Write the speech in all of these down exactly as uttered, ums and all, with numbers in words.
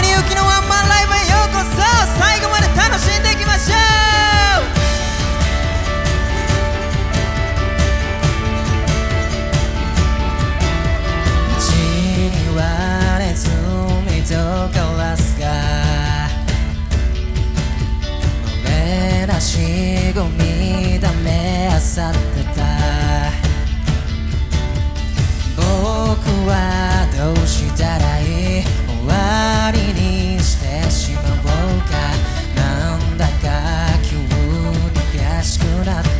谷幸のワンマンライブへようこそ。最後まで楽しんでいきましょう。 カラスが漏れなしゴミだめあさってた。僕はどうしたらいい、終わりにしてしまおうか。なんだか急に悔しくなった。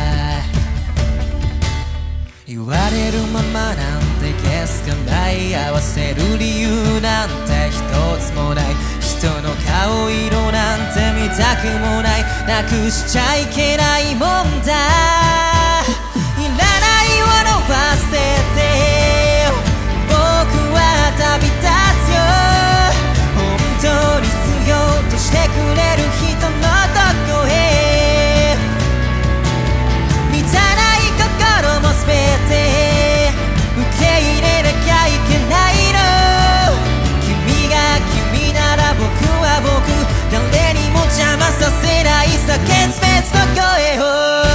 言われるままなんて消すかない、合わせる理由なんて一つもない、人の顔色なんて見たくもない、なくしちゃいけないもんだ。いらないものは捨てて僕は旅立つよ。本当に必要としてくれる人のとこへ、満たない心も全て受け入れなきゃいけないの。君が君なら僕は僕、誰にも邪魔させないさ、決別の声を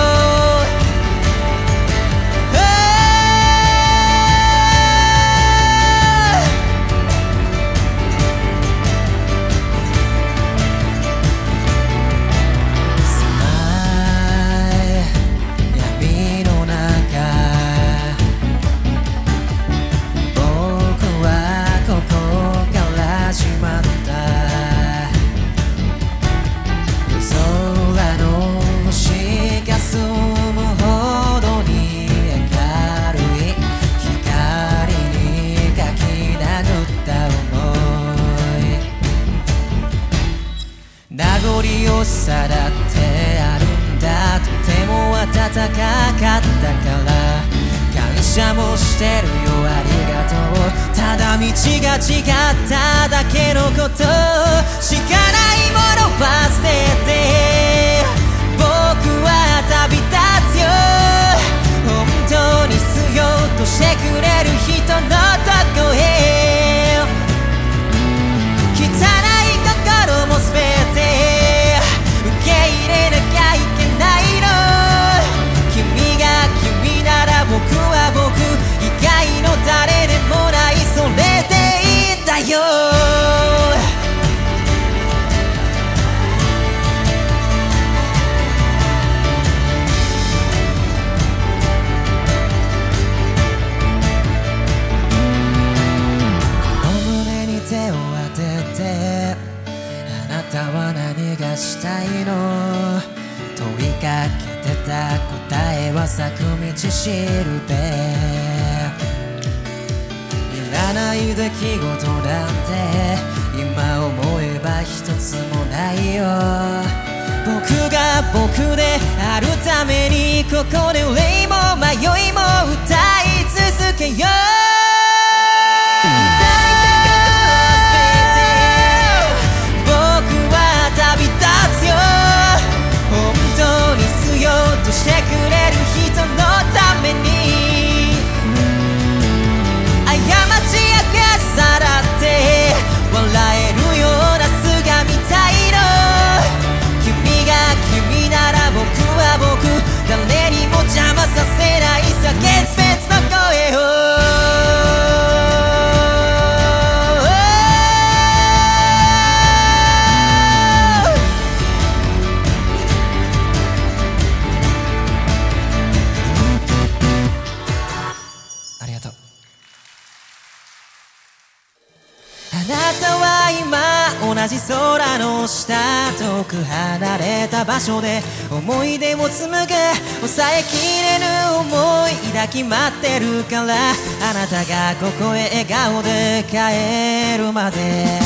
さだってあるんだ。とても暖かかったから感謝もしてるよ、ありがとう。ただ道が違っただけのこと、しかないものは捨てて僕は旅立つよ。本当に必要としてくれる人のとこへ、汚い心も全て受け入れなきゃいけないの。君が君なら僕は僕、以外の誰でもない、それでいいんだよ。この胸に手を当てて、あなたは何がしたいの、問いかけてた答えは咲く道しるべ。いらない出来事なんて今思えば一つもないよ。僕が僕であるためにここで憂いも迷いも歌い続けよう。してくれる人のために過ちやかさだって笑えるような姿見たいの。君が君なら僕は僕、誰にも邪魔させないさ、決別の声を同じ空の下、遠く離れた場所で思い出を紡ぐ、抑えきれぬ思い抱き待ってるから、あなたがここへ笑顔で帰るまで。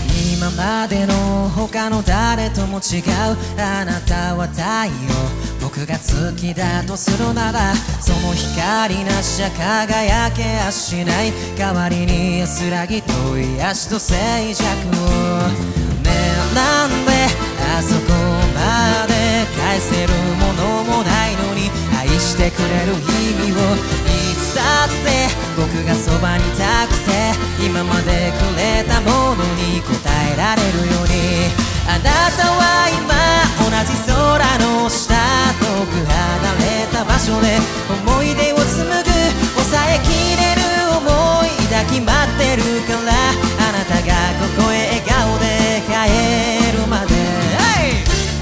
までの他の誰とも違う、あなたは太陽、僕僕が月だとするならその光なしじゃ輝けやしない。代わりに安らぎと癒しと静寂を。ねえなんであそこまで返せるものもないのに愛してくれる意味をいつだって僕がそばにいたくて今までくれたものに応えられるように。あなたは今同じ空の下遠く離れた場所で思い出を紡ぐ抑えきれる想い抱き待ってるからあなたがここへ笑顔で帰るまで、hey!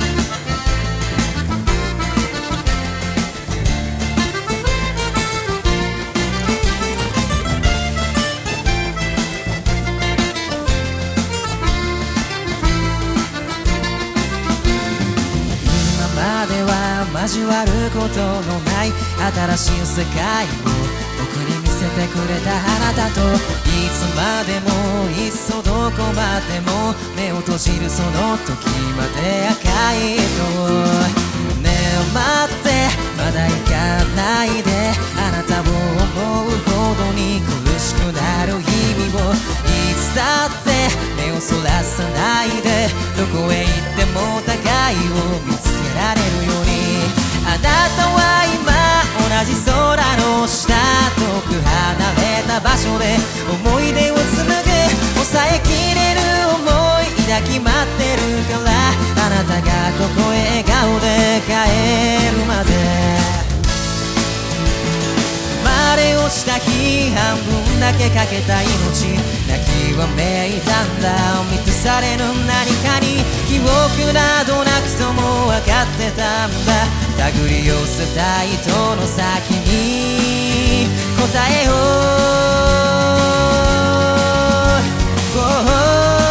交わることのない新しい世界を僕に見せてくれたあなたといつまでもいっそどこまでも目を閉じるその時まで赤い糸ねえ待ってまだ行かないであなたを思うほどに苦しくなる日々をいつだって目をそらさないでどこへ行っても互いを見つけられるように。あなたは今同じ空の下遠く離れた場所で思い出を紡ぐ抑えきれる想い抱き待ってるからあなたがここへ笑顔で帰るまで。生まれ落ちた日半分だけかけた命泣きわめいたんだ満たされぬ何かに記憶などなくとも分かってたんだ手繰り寄せた糸の先に答えを、oh、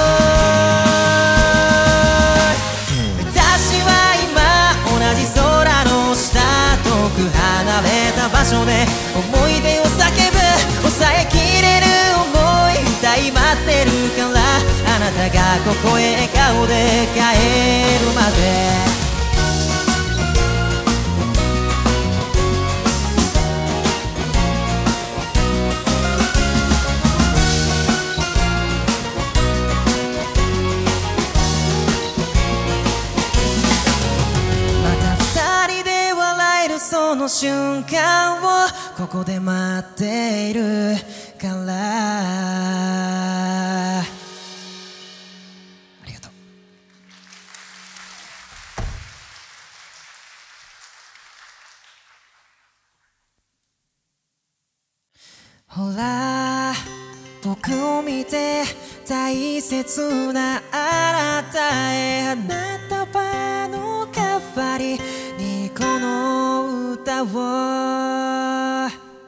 私は今同じ空の下遠く離れた場所で思い出を叫ぶ抑えきれる想い歌い待ってるからあなたがここへ笑顔で帰るまで。その瞬間をここで待っているからありがとう。ほら僕を見て大切なあなたへ花束の代わりにこの歌を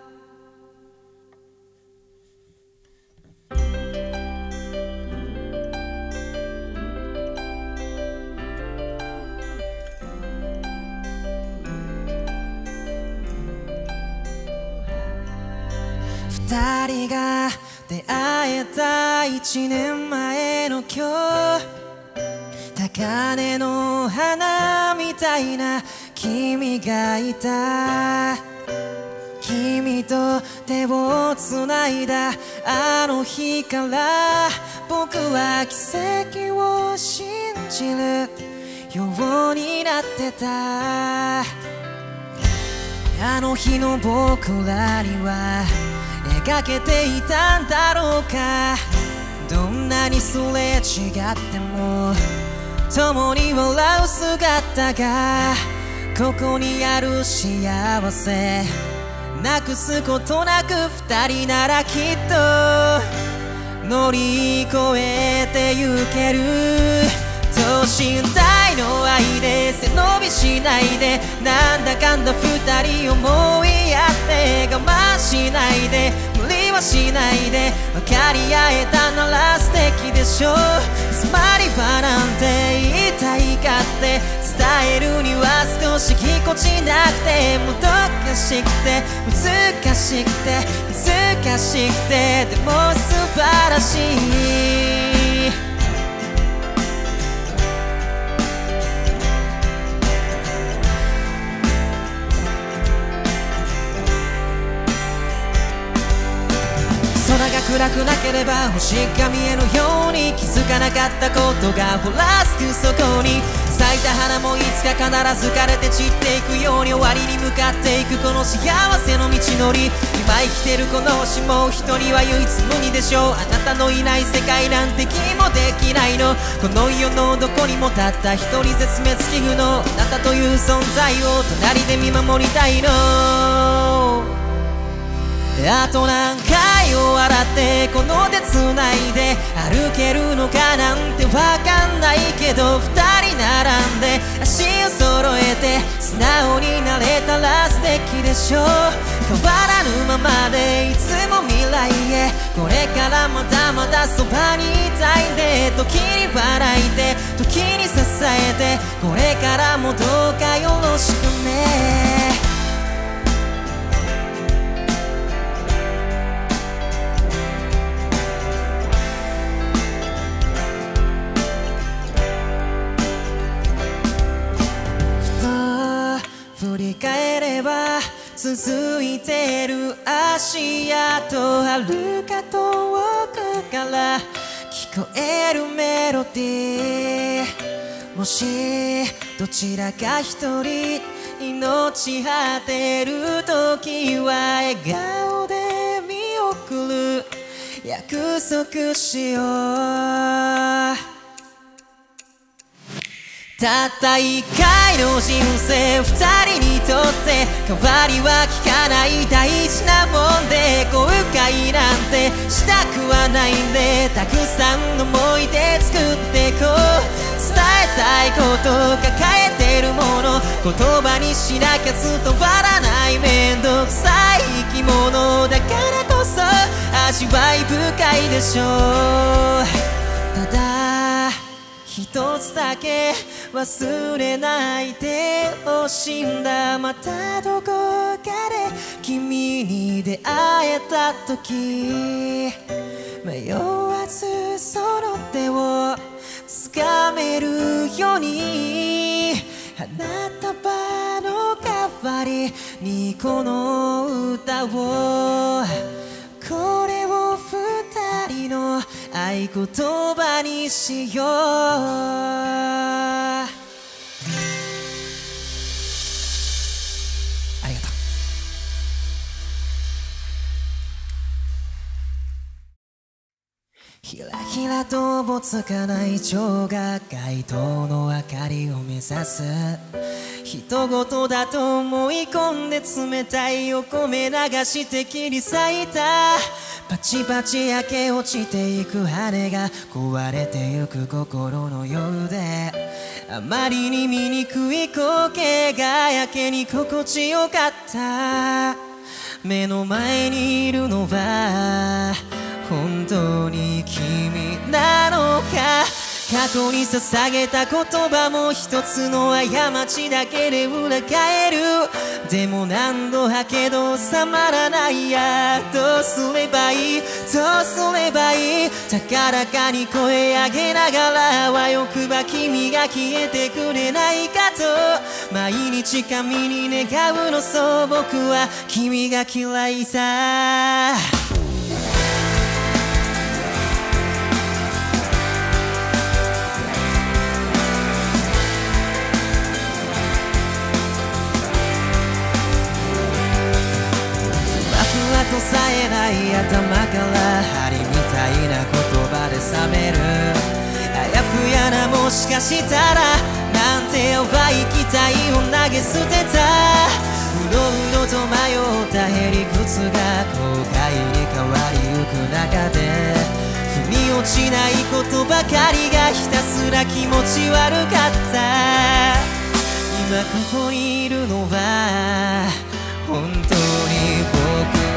二人が出会えた一年前の今日高嶺の花みたいな君がいた君と手をつないだあの日から僕は奇跡を信じるようになってたあの日の僕らには描けていたんだろうかどんなにすれ違っても共に笑う姿がここにある幸せなくすことなく二人ならきっと乗り越えてゆける等身大の愛で背伸びしないでなんだかんだ二人思い合って我慢しないで無理はしないで分かり合えたなら素敵でしょうつまりはなんて言いたいかって伝えるには少しぎこちなくてもどかしくて難しくて難しくてでも素晴らしいれば星が見えるように、気づかなかったことがほらすくそこに、咲いた花もいつか必ず枯れて散っていくように、終わりに向かっていくこの幸せの道のり、今生きてるこの星も一人は唯一無二でしょう。あなたのいない世界なんて気もできないの。この世のどこにもたった一人絶滅危惧のあなたという存在を隣で見守りたいの。あと何回を笑ってこの手繋いで歩けるのかなんてわかんないけど、二人並んで足を揃えて素直になれたら素敵でしょう。変わらぬままでいつも未来へ、これからまだまだそばにいたいんで、時に笑いて時に支えて、これからもどうかよろしくね。振り返れば続いてる足跡、遥か遠くから聞こえるメロディー、もしどちらか一人命果てる時は笑顔で見送る約束しよう。たった一回の人生、二人にとって代わりはきかない大事なもんで、後悔なんてしたくはないんで、たくさんの思い出作ってこう。伝えたいこと抱えてるもの、言葉にしなきゃ伝わらないめんどくさい生き物だからこそ味わい深いでしょう。ただ一つだけ忘れないでほしいんだ。またどこかで君に出会えた時、迷わずその手を掴めるように、花束の代わりにこの歌を、これを二人の合言葉にしよう。ありがとう。ひらひらとぼつかない蝶が街灯の明かりを目指す、人事だと思い込んで冷たいお米流して切り裂いた、パチパチ焼け落ちていく羽が壊れてゆく心の夜で、あまりに醜い光景がやけに心地よかった。目の前にいるのは本当に君なのか。過去に捧げた言葉も一つの過ちだけで裏返る。でも何度はけど収まらないや。どうすればいい、どうすればいい。高らかに声上げながらはよくば君が消えてくれないかと毎日神に願うの。そう僕は君が嫌いさ。とさえない頭から針みたいな言葉で冷める。あやふやなもしかしたらなんて弱い期待を投げ捨てた。うろうろと迷ったへりくつが後悔に変わりゆく中で、腑に落ちないことばかりがひたすら気持ち悪かった。今ここにいるのは本当に僕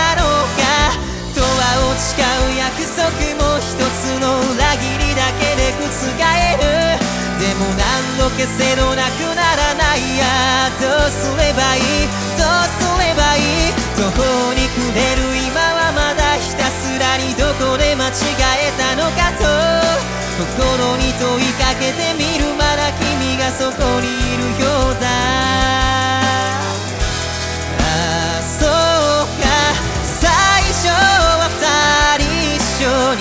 誓う約束も一つの裏切りだけで覆る。でも何度消せどなくならないや。どうすればいい、どうすればいい。途方に暮れる今はまだひたすらにどこで間違えたのかと心に問いかけてみる。まだ君がそこにいるようだ。ああそうか、最初は二人一緒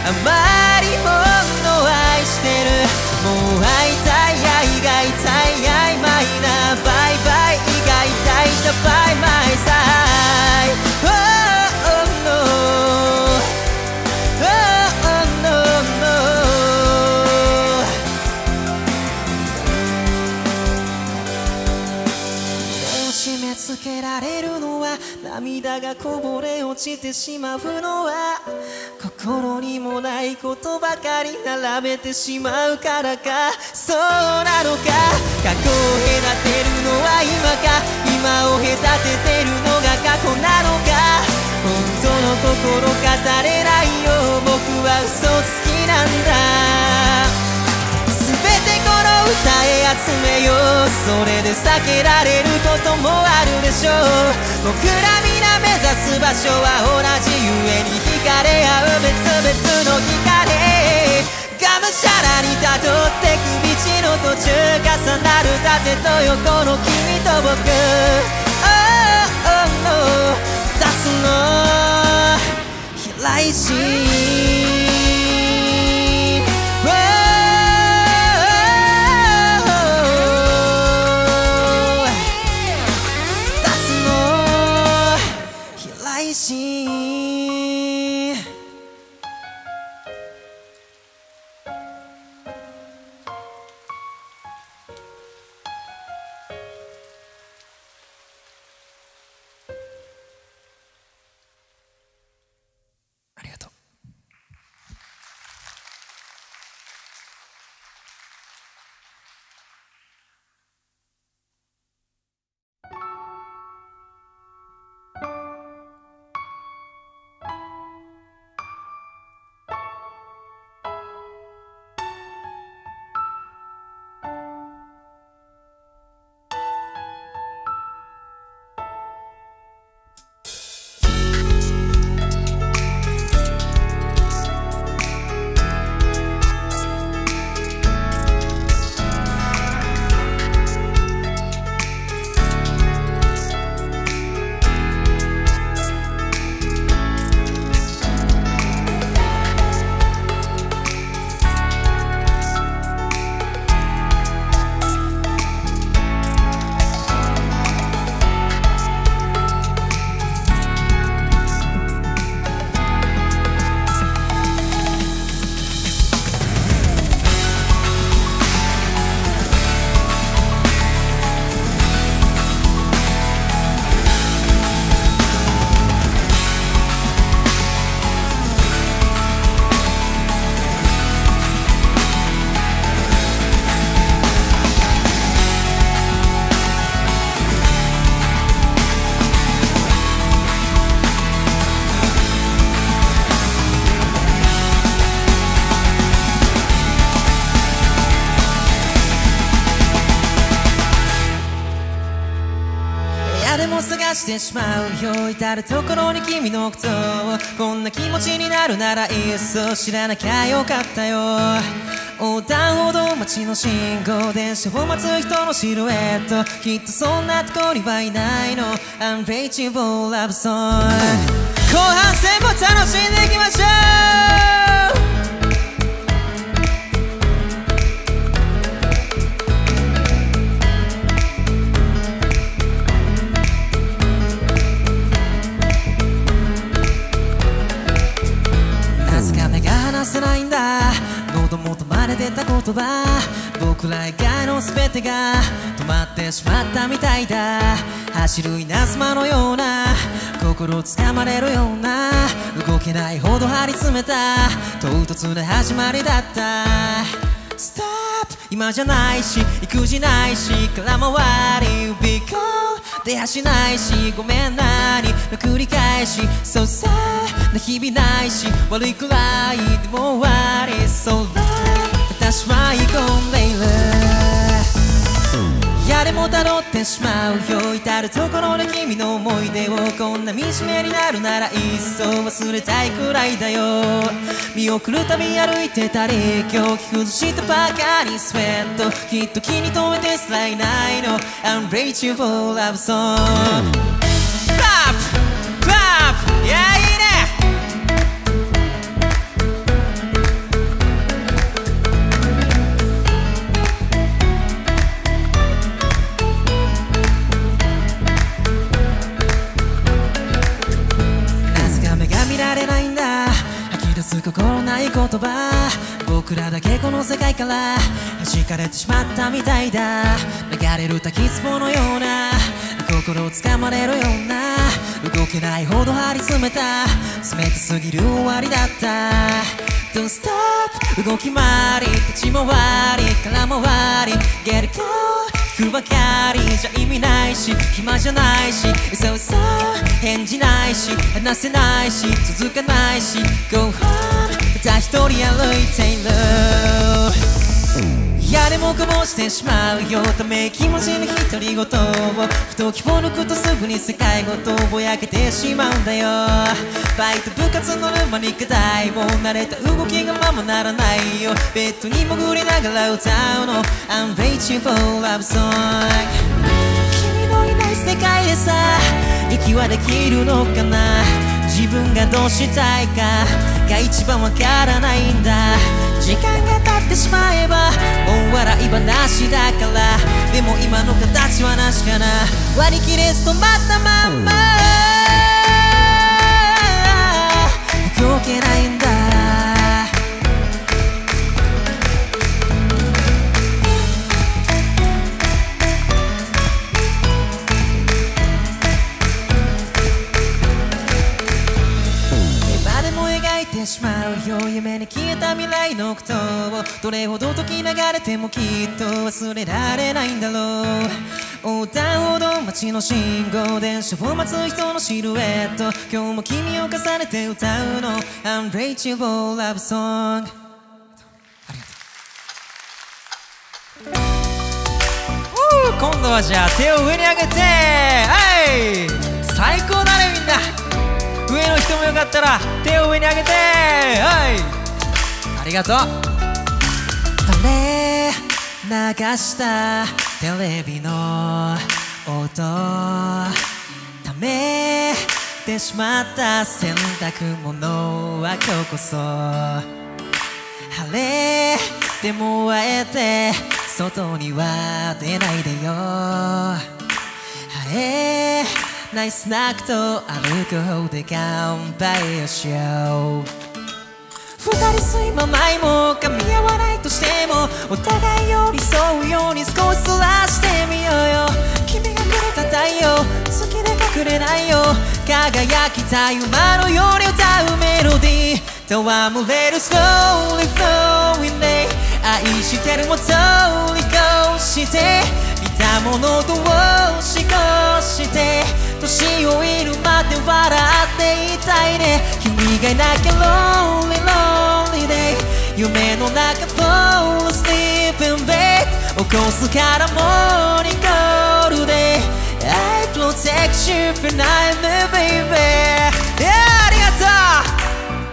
あまりもの愛してる。もう会いたい愛が痛い曖昧なバイバイ以外大事だバイマイサイ。 Oh no Oh no no 目を締め付けられるのは涙がこぼれ落ちてしまうのは心にもないことばかり並べてしまうからか。そうなのか。過去を隔てるのは今か。今を隔ててるのが過去なのか。本当の心語れないよ僕は嘘つきなんだ。全てこの歌へ集めよう。それで避けられることもあるでしょう。僕ら皆目指す場所は同じゆえに惹かれ合う別々の光。がむしゃらにたどってく道の途中重なる縦と横の君と僕。 Oh oh no 夏の飛来しありがとう。探してしまうよ至るところに君のことを。こんな気持ちになるならいっそ知らなきゃよかったよ。横断歩道待ちの信号電車を待つ人のシルエット。きっとそんなとこにはいないの Unreachable Love Song。 後半戦も楽しんでいきましょう。話せないんだ喉元まで出た言葉。僕ら以外の全てが止まってしまったみたいだ。走る稲妻のような心をつかまれるような動けないほど張り詰めた唐突な始まりだった。ストップ今じゃないし育児ないし空回りビコ出やしないしごめんなにの繰り返し。そうさな日々ないし悪いくらいでも終わりそうだ。私は言い込んでいる。やでもたどってしまうよ至るところで君の思い出を。こんな惨めになるならいっそ忘れたいくらいだよ。見送るたび歩いてたり今日着崩したばかりスウェット。きっと気に留めてすらいないの Unreachable Love Song。 Clap! Clap! いやいいね。 い言葉、僕らだけこの世界から弾かれてしまったみたいだ。流れる滝壺のような、心をつかまれるような、動けないほど張り詰めた冷たすぎる終わりだった。 Don't stop 動き回り立ち回り空回り Get it go 聞くばかりじゃ意味ないし暇じゃないしそうそう返事ないし話せないし続かないし Go home ただ一人歩いている。やれもこぼしてしまうよため息持ちの独り言をふと気を抜くとすぐに世界ごとぼやけてしまうんだよ。バイト部活の沼に課題も慣れた動きがままならないよ。ベッドに潜りながら歌うの Unreachable Love Song。 君のいない世界でさ息はできるのかな。自分がどうしたいかが一番わからないんだ。時間が経ってしまえばもう笑い話だから。でも今の形はなしかな。割り切れず止まったまんま動けないんだ。しまうよ夢に消えた未来のことをどれほど時流れてもきっと忘れられないんだろう。横断歩道街の信号電車を待つ人のシルエット今日も君を重ねて歌うの Unreachable Love Song。 ありがとう。今度はじゃあ手を上に上げてはい最高だねみんな。上の人もよかったら手を上に上げてはいありがとう。垂れ流したテレビの音ためてしまった洗濯物は今日こそ晴れでもあえて外には出ないでよ。はえナイスナックと歩く方で乾杯をしよう。二人睡魔前も噛み合わないとしてもお互い寄り添うように少しずらしてみようよ。君がくれた太陽好きで隠れないよ。輝きたい馬のように歌うメロディー戯れる Slowly flowing day 愛してるも通り越して見たものと押し越して年老いるまで笑っていたいね。君がいなきゃ Lonely Lonely Day 夢の中 Fall asleep in bed 起こすからモーニングコールで I protect you for night baby、yeah, ありがとう。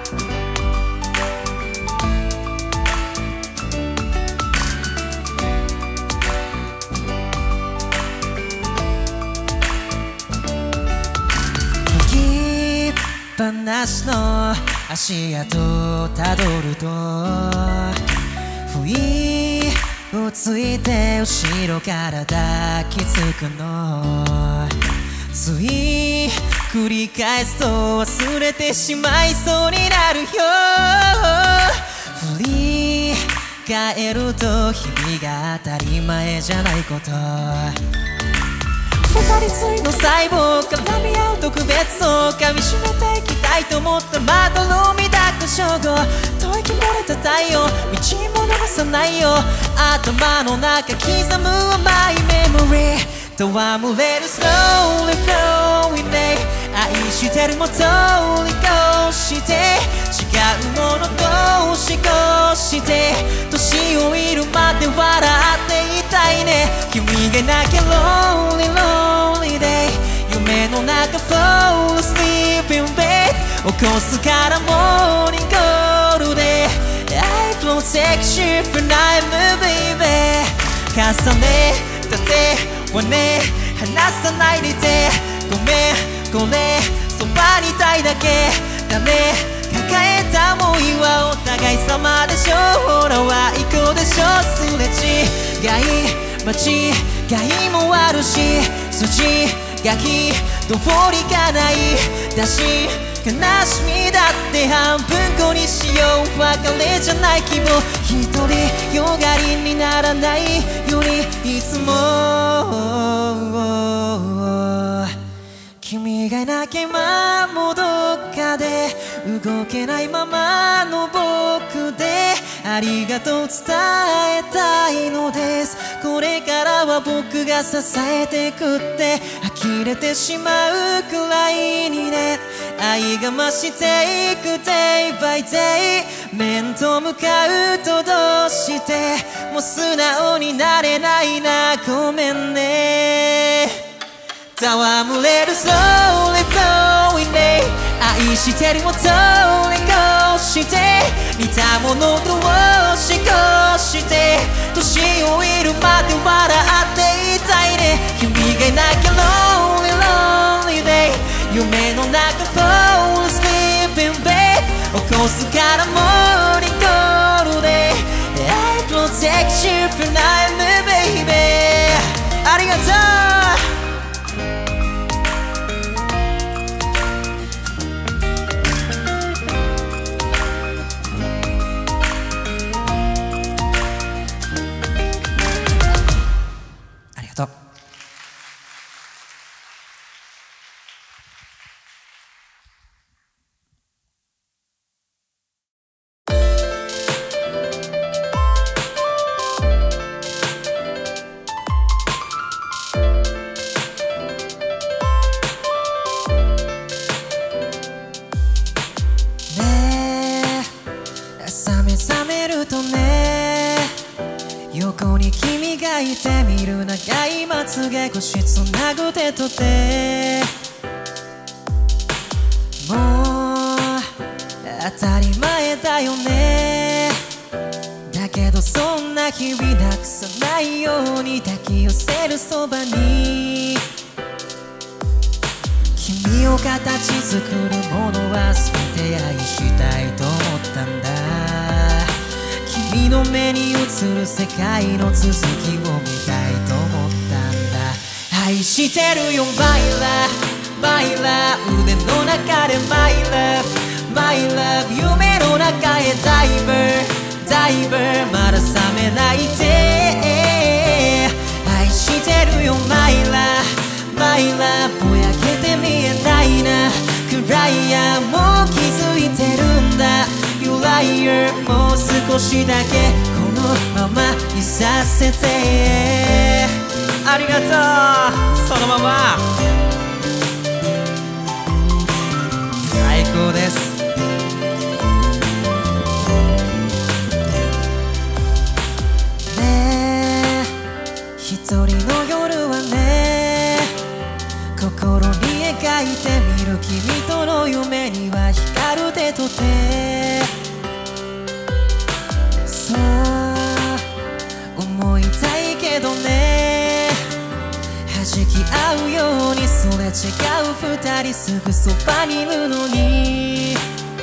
話の足跡たどると不意をついて後ろから抱きつくの。つい繰り返すと忘れてしまいそうになるよ。振り返ると日々が当たり前じゃないこと。二人ついの細胞絡み合う特別さ噛みしめていきたいと思ったまどろみだった正午吐息漏れた太陽道も逃さないよ。頭の中刻む甘いメモリー戯れる Slowly flowing day 愛してるも通り越して違うものと押し越して年老いるまで笑っていたいね。君がいなきゃ Lonely Lonely Day 夢の中 Fall asleep in bed 起こすからモーニングコールで I protect you for night baby 重ねた手はね離さないでいてごめんこれそばにいたいだけだね。抱えた想いはお互い様でしょ。ほらは行こうでしょ。すれ違い間違いもあるし筋書き通りがないだし悲しみだって半分こにしよう。別れじゃない希望、一人よがりにならないようにいつも君がいなきゃ今もどっかで動けないままの僕でありがとう伝えたいのです。これからは僕が支えてくって呆れてしまうくらいにね、愛が増していく Day by Day 面と向かうとどうしてもう素直になれないな、ごめんね。戯れる Slowly flowing day 愛してるを通り越して似たものと押し越して年老いるまで笑っていたいね。君がいなきゃ Lonely lonely day 夢の中 Fall sleeping babe 起こすからモーニングコールで I protect you from nightmare baby ありがとう。覚めるとね横に君がいて見る長いまつげ腰つなぐ手と手もう当たり前だよね。だけどそんな日々なくさないように抱き寄せるそばに君を形作るものは全て愛したいと思ったんだ。君の目に映る世界の続きを見たいと思ったんだ。愛してるよ My love My love 腕の中で My love My love 夢の中へ Diver Diver まだ覚めないで愛してるよ My love My love ぼやけて見えないな暗いやもう気づいてるんだ You liar もう少しだけこのままいさせてありがとうそのまま最高です。ねえ一人の夜はね心に描いてみる君との夢には光る手と手そう思いたいけどね弾き合うようにすれ違う二人すぐそばにいるのに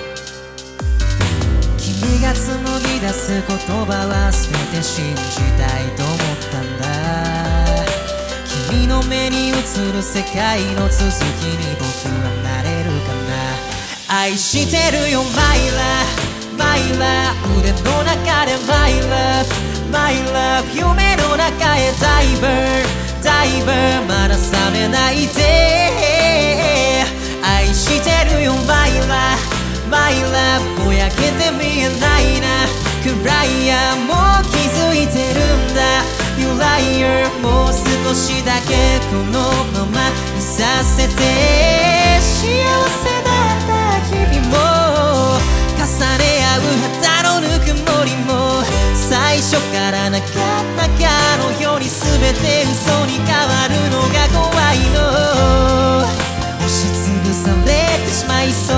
君が紡ぎ出す言葉は全て信じたいと思ったんだ。君の目に映る世界の続きに僕はなれるかな。愛してるよ My love My love 腕の中で My love My love 夢の中へ Diver Diver まだ覚めないで愛してるよ My love My love ぼやけて見えないな暗いやもう気づいてるんだ You liar もう少しだけこのままいさせて幸せだった日々も重ね合う肌のぬくもりも最初からなかったかのように全て嘘に変わるのが怖いの押しつぶされてしまいそう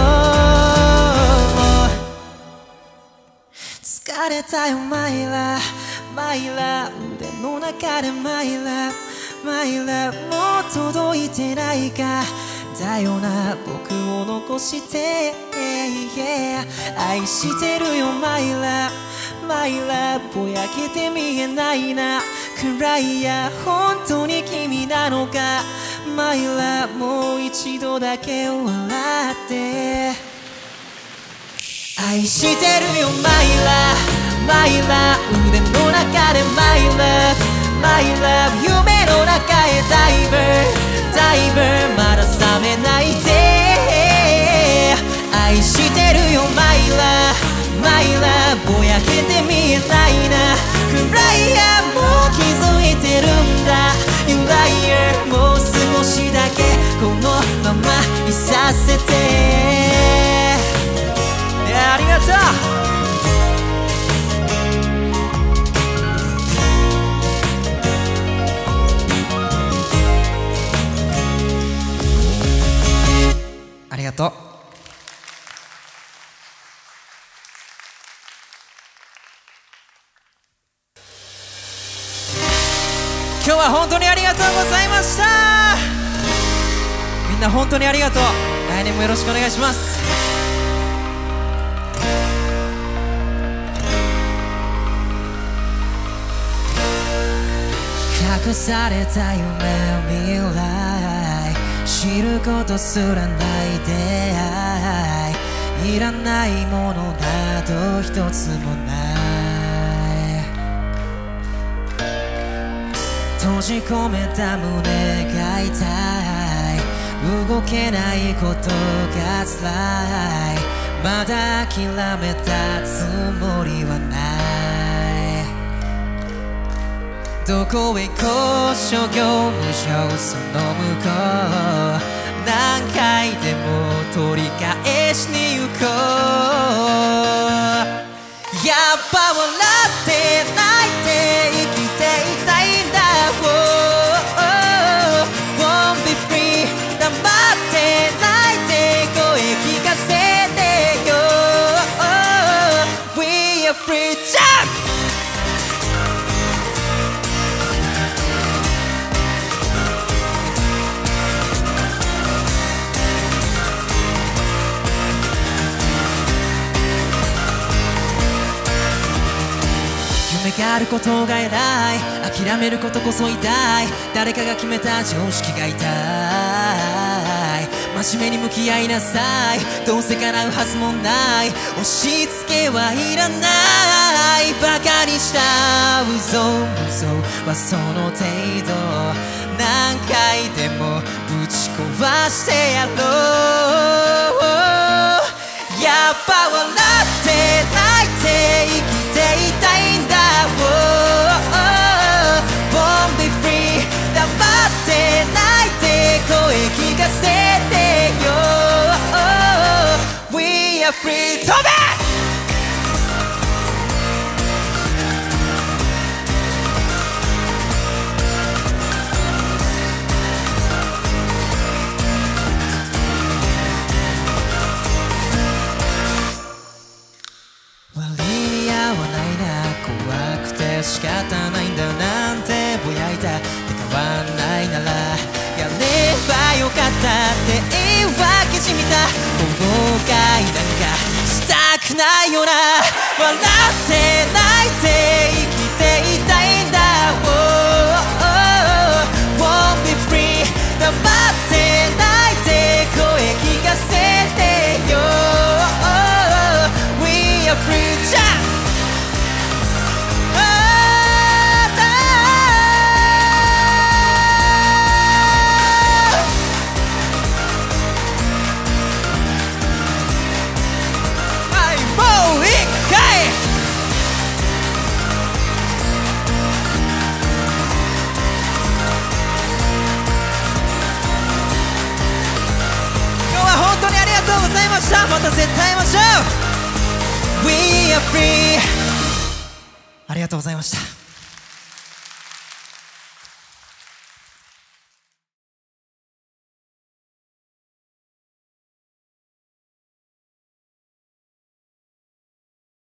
疲れたよ My love My love 腕の中で My love My love もう届いてないかだよな僕を残して、yeah、愛してるよ My love My love ぼやけて見えないな暗いや本当に君なのかマイラもう一度だけ笑って愛してるよマイラマイラ腕の中でマイラマイラ夢の中へダイバーダイバーまだ覚めないで愛してるよマイラマイラぼやけて見えないな暗いやもう気づいてるんだ You liar もう少しだけこのままいさせていやありがとうありがとう今日は本当にありがとうございましたみんな本当にありがとう来年もよろしくお願いします隠された夢未来知ることすらない出会いいらないものなど一つもない閉じ込めた胸が痛い動けないことが辛いまだ諦めたつもりはないどこへ行こう諸行無常その向こう何回でも取り返しに行こうやっぱ笑って泣いて生きていたいんだ Won't be free 黙って泣いて声聞かせてよ We are free jump夢があることが偉い諦めることこそ痛い誰かが決めた常識が痛い真面目に向き合いなさいどうせ叶うはずもない押し付けはいらないバカにした嘘嘘はその程度何回でもぶち壊してやろうやっぱ笑って泣いて生きていたいんだ Won't be free 黙って泣いて声聞かせてよ We are free 飛べ仕方ないんだなんてぼやいたって変わんないならやればよかったって言い訳じみた後悔なんかしたくないよな笑って泣いて生きていたいんだ Won't be free 黙って泣いて声聞かせてよ We are free じゃまた絶対会いましょう We are free ありがとうございました。